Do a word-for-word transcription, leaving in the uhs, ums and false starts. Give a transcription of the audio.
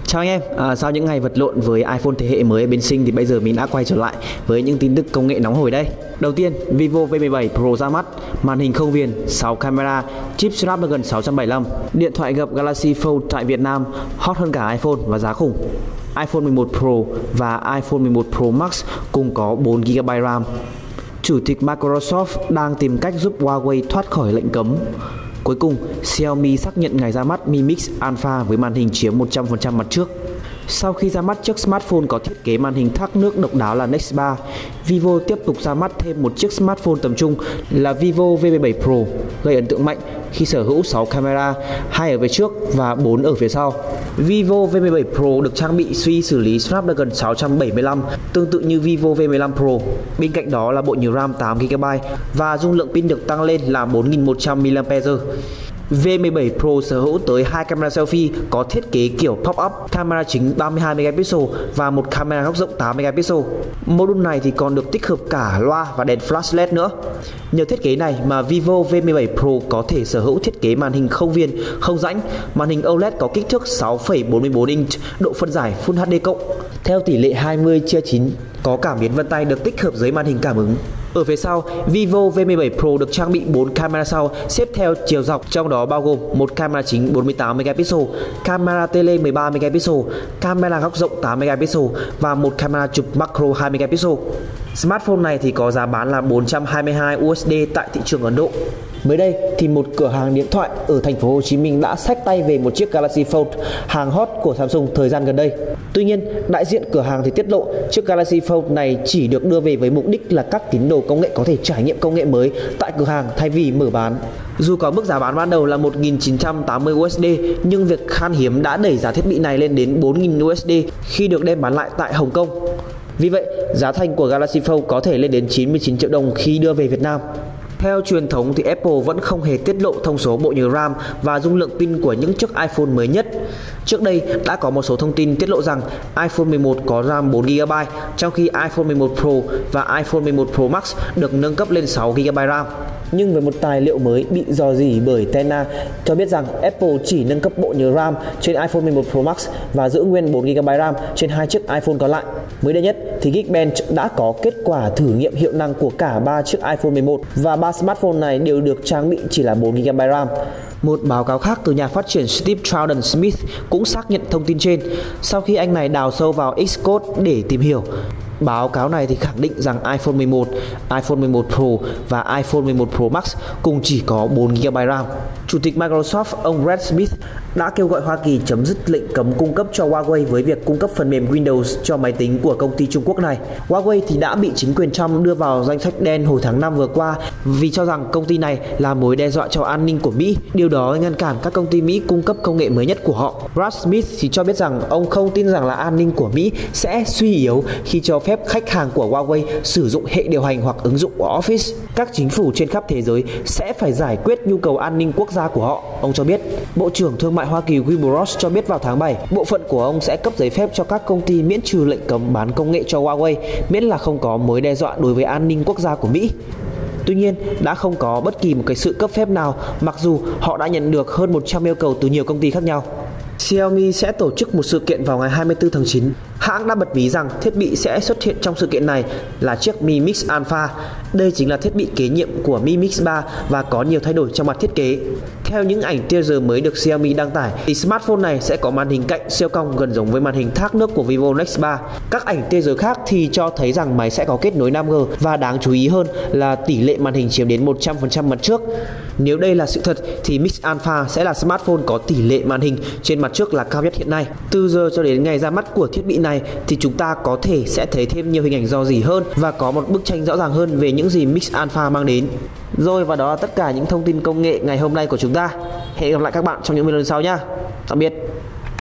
Chào anh em, à, sau những ngày vật lộn với iPhone thế hệ mới ở bên Sinh thì bây giờ mình đã quay trở lại với những tin tức công nghệ nóng hổi đây. Đầu tiên, Vivo V mười bảy Pro ra mắt, màn hình không viền, sáu camera, chip Snapdragon sáu trăm bảy mươi lăm, điện thoại gập Galaxy Fold tại Việt Nam hot hơn cả iPhone và giá khủng. iPhone mười một Pro và iPhone mười một Pro Max cùng có bốn gi ga bai RAM. Chủ tịch Microsoft đang tìm cách giúp Huawei thoát khỏi lệnh cấm. Cuối cùng, Xiaomi xác nhận ngày ra mắt Mi Mix Alpha với màn hình chiếm một trăm phần trăm mặt trước. Sau khi ra mắt chiếc smartphone có thiết kế màn hình thác nước độc đáo là Nex ba, Vivo tiếp tục ra mắt thêm một chiếc smartphone tầm trung là Vivo V mười bảy Pro, gây ấn tượng mạnh khi sở hữu sáu camera, hai ở phía trước và bốn ở phía sau. Vivo V mười bảy Pro được trang bị suy xử lý Snapdragon sáu trăm bảy mươi lăm, tương tự như Vivo V mười lăm Pro. Bên cạnh đó là bộ nhớ RAM tám gi ga bai và dung lượng pin được tăng lên là bốn nghìn một trăm mi li am pe giờ. V mười bảy Pro sở hữu tới hai camera selfie có thiết kế kiểu pop-up, camera chính ba mươi hai megapixel và một camera góc rộng tám megapixel. Module này thì còn được tích hợp cả loa và đèn flash led nữa. Nhờ thiết kế này mà Vivo V mười bảy Pro có thể sở hữu thiết kế màn hình không viền, không rãnh, màn hình ô led có kích thước sáu phẩy bốn mươi bốn inch, độ phân giải Full hát đê cộng, theo tỷ lệ hai mươi chia chín, có cảm biến vân tay được tích hợp dưới màn hình cảm ứng. Ở phía sau, Vivo V mười bảy Pro được trang bị bốn camera sau xếp theo chiều dọc, trong đó bao gồm một camera chính bốn mươi tám megapixel, camera tele mười ba megapixel, camera góc rộng tám megapixel và một camera chụp macro hai megapixel. Smartphone này thì có giá bán là bốn trăm hai mươi hai u ét đê tại thị trường Ấn Độ. Mới đây thì một cửa hàng điện thoại ở thành phố Hồ Chí Minh đã xách tay về một chiếc Galaxy Fold, hàng hot của Samsung thời gian gần đây. Tuy nhiên, đại diện cửa hàng thì tiết lộ chiếc Galaxy Fold này chỉ được đưa về với mục đích là các tín đồ công nghệ có thể trải nghiệm công nghệ mới tại cửa hàng thay vì mở bán. Dù có mức giá bán ban đầu là một nghìn chín trăm tám mươi u ét đê, nhưng việc khan hiếm đã đẩy giá thiết bị này lên đến bốn nghìn u ét đê khi được đem bán lại tại Hồng Kông. Vì vậy, giá thành của Galaxy Fold có thể lên đến chín mươi chín triệu đồng khi đưa về Việt Nam. Theo truyền thống thì Apple vẫn không hề tiết lộ thông số bộ nhớ RAM và dung lượng pin của những chiếc iPhone mới nhất. Trước đây đã có một số thông tin tiết lộ rằng iPhone mười một có RAM bốn gi ga bai, trong khi iPhone mười một Pro và iPhone mười một Pro Max được nâng cấp lên sáu gi ga bai RAM. Nhưng với một tài liệu mới bị rò rỉ bởi Tena cho biết rằng Apple chỉ nâng cấp bộ nhớ RAM trên iPhone mười một Pro Max và giữ nguyên bốn gi ga bai RAM trên hai chiếc iPhone còn lại. Mới đây nhất thì Geekbench đã có kết quả thử nghiệm hiệu năng của cả ba chiếc iPhone mười một và ba smartphone này đều được trang bị chỉ là bốn gi ga bai RAM. Một báo cáo khác từ nhà phát triển Steve Troughton-Smith cũng xác nhận thông tin trên sau khi anh này đào sâu vào Xcode để tìm hiểu. Báo cáo này thì khẳng định rằng iPhone mười một, iPhone mười một Pro và iPhone mười một Pro Max cùng chỉ có bốn gi ga bai RAM. Chủ tịch Microsoft ông Brad Smith đã kêu gọi Hoa Kỳ chấm dứt lệnh cấm cung cấp cho Huawei với việc cung cấp phần mềm Windows cho máy tính của công ty Trung Quốc này. Huawei thì đã bị chính quyền Trump đưa vào danh sách đen hồi tháng năm vừa qua vì cho rằng công ty này là mối đe dọa cho an ninh của Mỹ. Điều đó ngăn cản các công ty Mỹ cung cấp công nghệ mới nhất của họ. Brad Smith thì cho biết rằng ông không tin rằng là an ninh của Mỹ sẽ suy yếu khi cho phép khách hàng của Huawei sử dụng hệ điều hành hoặc ứng dụng của Office. Các chính phủ trên khắp thế giới sẽ phải giải quyết nhu cầu an ninh quốc gia của họ, ông cho biết. Bộ trưởng Thương mại Hoa Kỳ Wilbur Ross cho biết vào tháng bảy, bộ phận của ông sẽ cấp giấy phép cho các công ty miễn trừ lệnh cấm bán công nghệ cho Huawei, miễn là không có mối đe dọa đối với an ninh quốc gia của Mỹ. Tuy nhiên, đã không có bất kỳ một cái sự cấp phép nào, mặc dù họ đã nhận được hơn một trăm yêu cầu từ nhiều công ty khác nhau. Xiaomi sẽ tổ chức một sự kiện vào ngày hai mươi tư tháng chín. Hãng đã bật mí rằng thiết bị sẽ xuất hiện trong sự kiện này là chiếc Mi Mix Alpha. Đây chính là thiết bị kế nhiệm của Mi Mix ba và có nhiều thay đổi trong mặt thiết kế. Theo những ảnh teaser mới được Xiaomi đăng tải, thì smartphone này sẽ có màn hình cạnh siêu cong gần giống với màn hình thác nước của Vivo Nex ba. Các ảnh teaser khác thì cho thấy rằng máy sẽ có kết nối năm G và đáng chú ý hơn là tỷ lệ màn hình chiếm đến một trăm phần trăm mặt trước. Nếu đây là sự thật thì Mix Alpha sẽ là smartphone có tỷ lệ màn hình trên mặt trước là cao nhất hiện nay. Từ giờ cho đến ngày ra mắt của thiết bị này thì chúng ta có thể sẽ thấy thêm nhiều hình ảnh rò rỉ hơn và có một bức tranh rõ ràng hơn về những gì Mix Alpha mang đến. Rồi, và đó là tất cả những thông tin công nghệ ngày hôm nay của chúng ta. Hẹn gặp lại các bạn trong những video lần sau nhé. Tạm biệt.